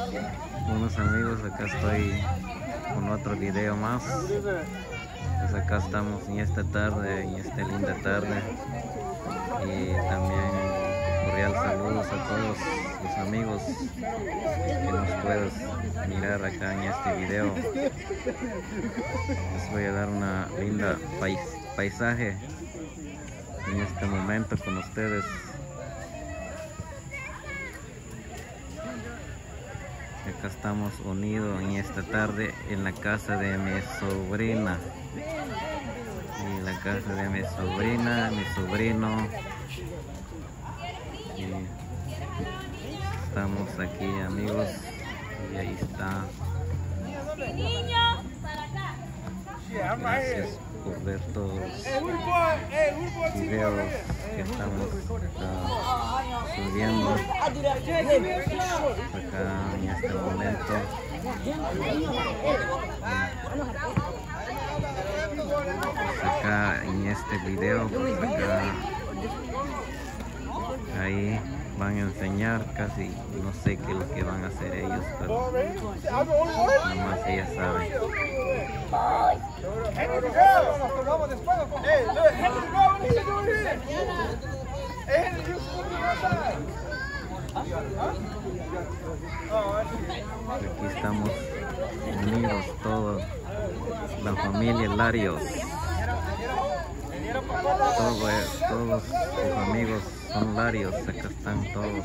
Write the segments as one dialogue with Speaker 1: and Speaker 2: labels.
Speaker 1: Buenos amigos, acá estoy con otro video más. Pues acá estamos en esta tarde, en esta linda tarde. Y también cordial saludos a todos los amigos que nos puedes mirar acá en este video. Les voy a dar una linda paisaje en este momento con ustedes. Acá estamos unidos en esta tarde en la casa de mi sobrina. En la casa de mi sobrina, mi sobrino. Y estamos aquí, amigos. Y ahí está. Gracias por ver todos los videos que estamos subiendo acá en este momento. Acá en este video, pues acá ahí van a enseñar, casi no sé qué es lo que van a hacer ellos, pero nomás ella sabe. Aquí estamos unidos todos, la familia Larios. Todos sus amigos son Larios, acá están todos.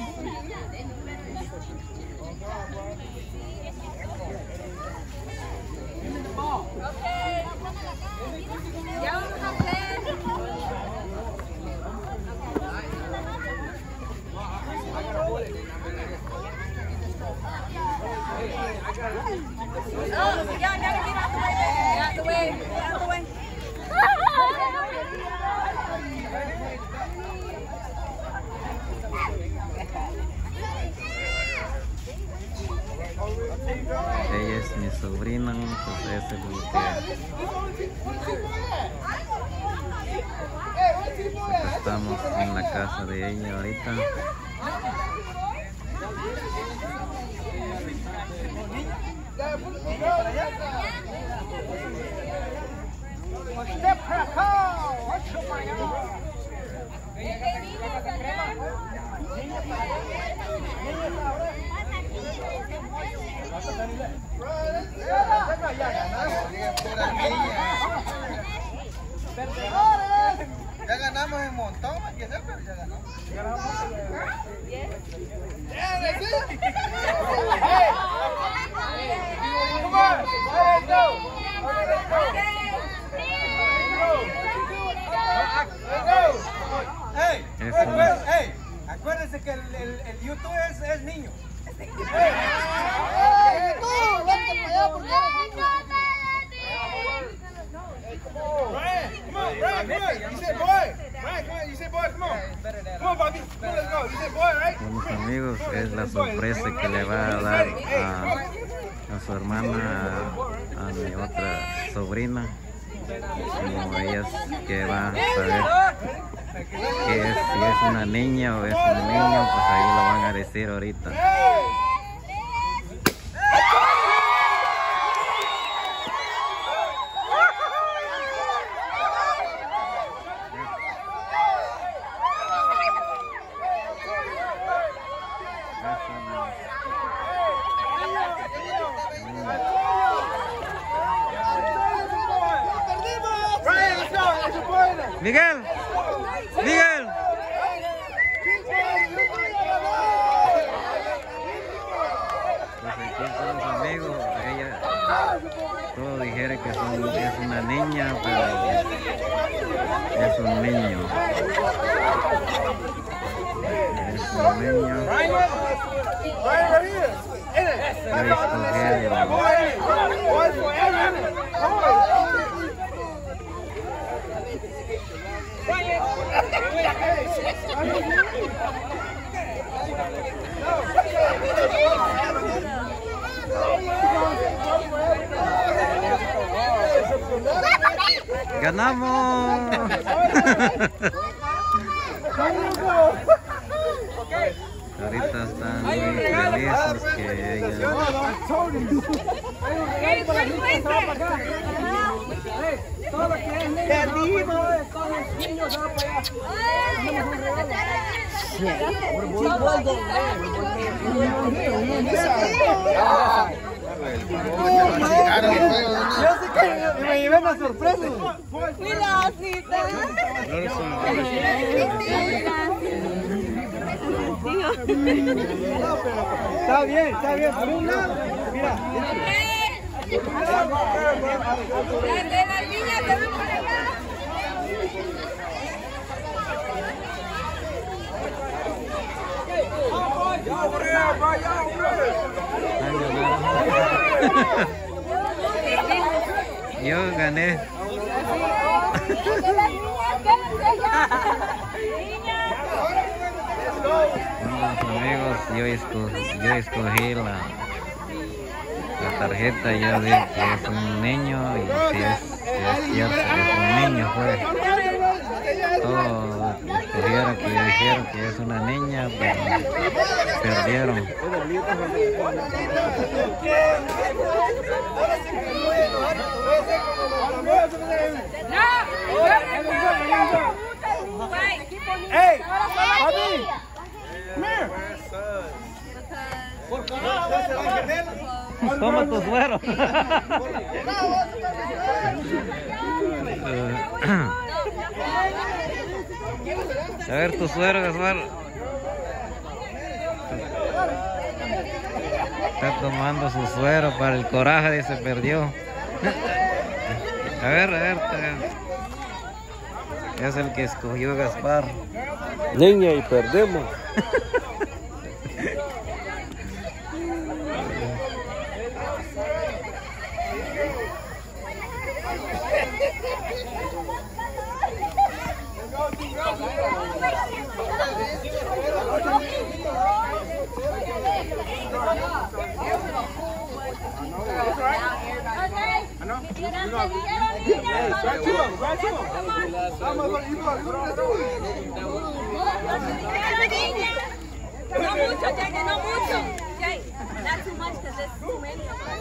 Speaker 1: Ella es mi sobrina, pues eso es lo que estamos en la casa de ella ahorita.
Speaker 2: Ya ganamos en montón, pero ya ganamos. Acuérdense que el YouTube es niño.
Speaker 1: Buenos amigos, es la sorpresa que le va a dar a su hermana, a mi otra sobrina. Como ellas que va a saber que es, si es una niña o es un niño, pues ahí lo van a decir ahorita. Miguel, Miguel. Pues aquí están los amigos. Ella, todos dijeron que es una niña, pero es un niño. Es un niño. ¡Ganamos! Ahorita están muy felices. esos que ella...
Speaker 3: Todo lo que es niño, todos los niños van para Yo sé que me llevé una sorpresa.
Speaker 4: Mira, Cita.
Speaker 3: Está bien, por un lado. Mira.
Speaker 4: Las niñas se ven por allá.
Speaker 1: Yo gané. Amigos, yo escogí la tarjeta, yo dije que es un niño y si es cierto, es un niño, pues. Todos escogieron que dijeron que es una niña, pero perdieron.
Speaker 3: Hey, Bobby, come here.
Speaker 1: Toma tu suero. A ver tu suero, Gaspar. Está tomando su suero para el coraje de se perdió. A ver. Es el que escogió Gaspar.
Speaker 5: Niña y perdemos.
Speaker 4: No mucho, Jay, no mucho. Jay, not too much because there's too many of us.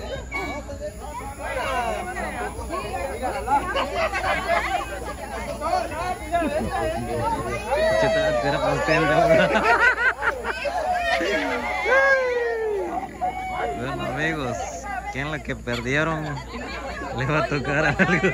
Speaker 1: Bueno, amigos, ¿quién la que perdieron le va a tocar algo?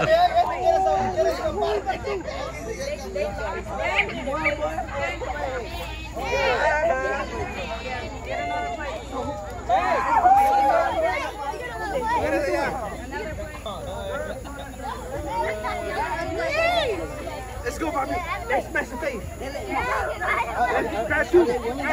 Speaker 3: Let's go, Bobby. Let's smash the face. Grab two.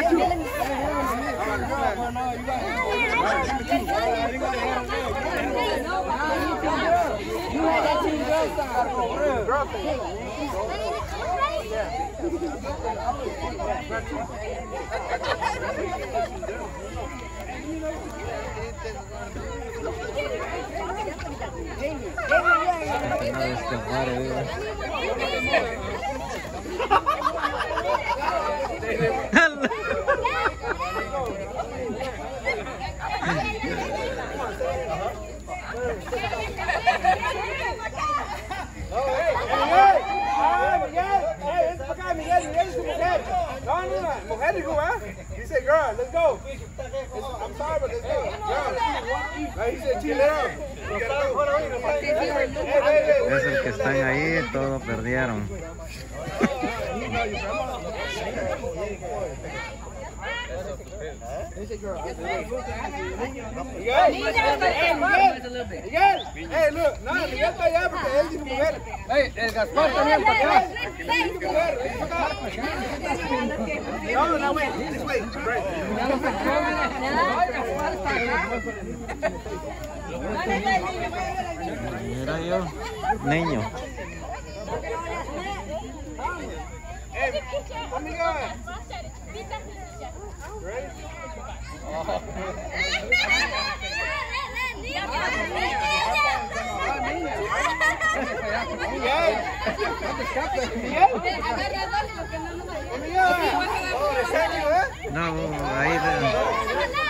Speaker 3: He said, girl, let's go. I'm sorry, but let's go. He said, chill out.
Speaker 1: Es el que están ahí, todos perdieron.
Speaker 3: Hey, look, no, Miguel está allá porque él dice mujer. Hey, el Gaspar también para acá. No, wait, this way.
Speaker 1: Mira yo, niño.
Speaker 3: Hey, amigo. Ready?
Speaker 1: No, ahí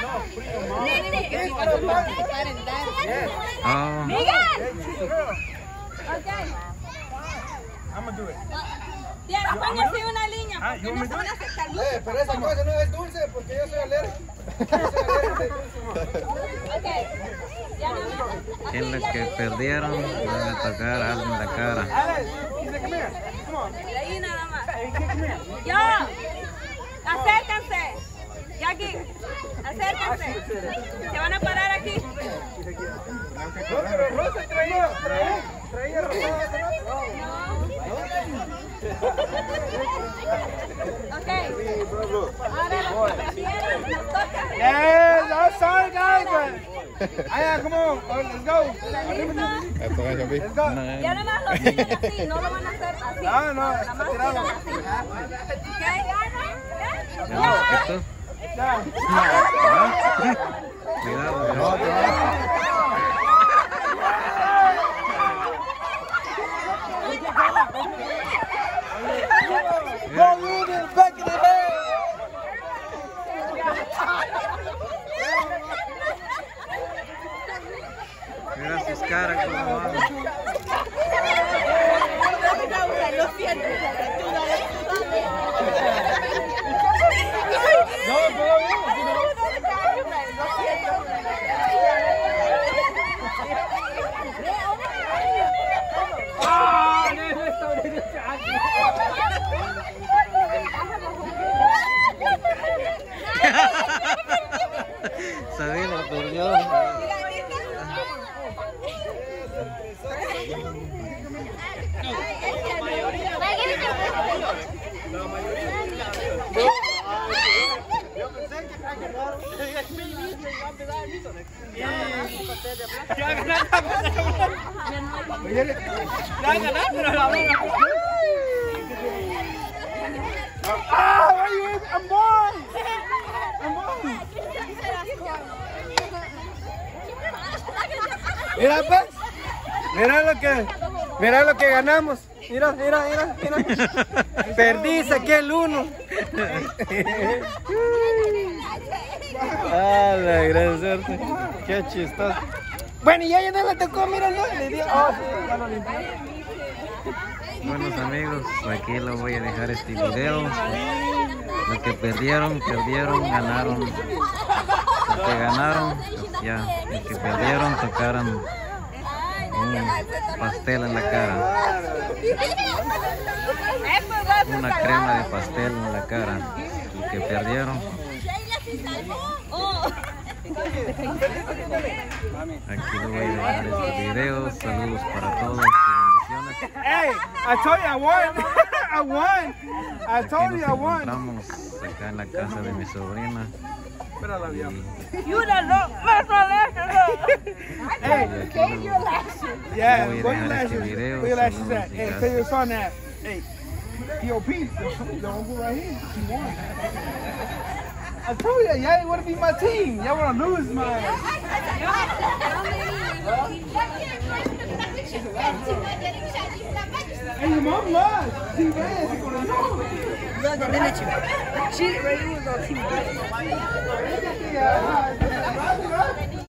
Speaker 1: Oh,
Speaker 4: Miguel! Okay.
Speaker 3: I'm gonna do it.
Speaker 4: Tierra, póngase una línea porque
Speaker 3: yo
Speaker 4: no
Speaker 3: me
Speaker 4: se van a aceptar
Speaker 2: Pero
Speaker 4: luces.
Speaker 2: esa cosa no es dulce porque yo soy alérgico. Yo soy alérgico de dulce.
Speaker 4: Ok. Ya no más.
Speaker 1: en los que perdieron van a tocar algo en la cara.
Speaker 3: Alex, come here. Come on.
Speaker 4: De ahí nada más.
Speaker 3: Hey, come here.
Speaker 4: Yo. Acérquense. Y aquí. Acérquense. Se van a parar aquí.
Speaker 3: No, pero Rosa traía rosada.
Speaker 4: Ok. Ahora los que perdieron nos toca.
Speaker 3: Yeah, I'm sorry guys, but come on, let's go. Let's go.
Speaker 4: Ya nada más lo tienen así, no lo van a hacer así.
Speaker 3: No,
Speaker 4: Nada más
Speaker 3: tirado.
Speaker 4: tiran así. Ok.
Speaker 1: Ya no, esto.
Speaker 3: Ya.
Speaker 1: Cuidado,
Speaker 2: Go Ruben, back in the head.
Speaker 1: mira sus caras como van. Sabina, por Dios.
Speaker 3: I'm born. Mira pues, mira lo que ganamos. Mira. Perdí, saqué el 1.
Speaker 1: Ah, la gran suerte. Qué chistoso.
Speaker 3: Bueno, y ya no le tocó, míralo. Le dio. Ya lo limpió.
Speaker 1: Buenos amigos, aquí lo voy a dejar este video. Los que perdieron, ganaron. Los que ganaron, pues ya. Los que perdieron tocaron un pastel en la cara. Una crema de pastel en la cara. Los que perdieron. Aquí lo voy a dejar este video. Saludos para todos y bendiciones.
Speaker 3: Hey, I told you I won. I won. I
Speaker 1: Aquí
Speaker 3: told
Speaker 1: nos
Speaker 3: you I won.
Speaker 1: encontramos acá en la casa de mi sobrina.
Speaker 3: Hey,
Speaker 1: Y aquí
Speaker 3: yeah,
Speaker 1: voy a
Speaker 3: where your
Speaker 1: dejar este
Speaker 3: lashes?
Speaker 1: video.
Speaker 3: Where your lashes
Speaker 1: Saludos
Speaker 3: at?
Speaker 1: y
Speaker 3: Hey,
Speaker 1: gracias.
Speaker 3: tell your son that. Hey, POP, the uncle right here, he won. I told you, y'all want to be my team. Y'all want to lose my. Hey, your mom lost. Team Bad, she's going to lose.
Speaker 4: She ready to go team.
Speaker 3: Yeah.